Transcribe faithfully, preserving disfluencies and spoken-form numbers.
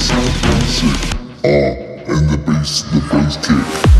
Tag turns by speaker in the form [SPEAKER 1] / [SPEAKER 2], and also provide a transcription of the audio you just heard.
[SPEAKER 1] sound sick. Ah, and the bass, the bass kick.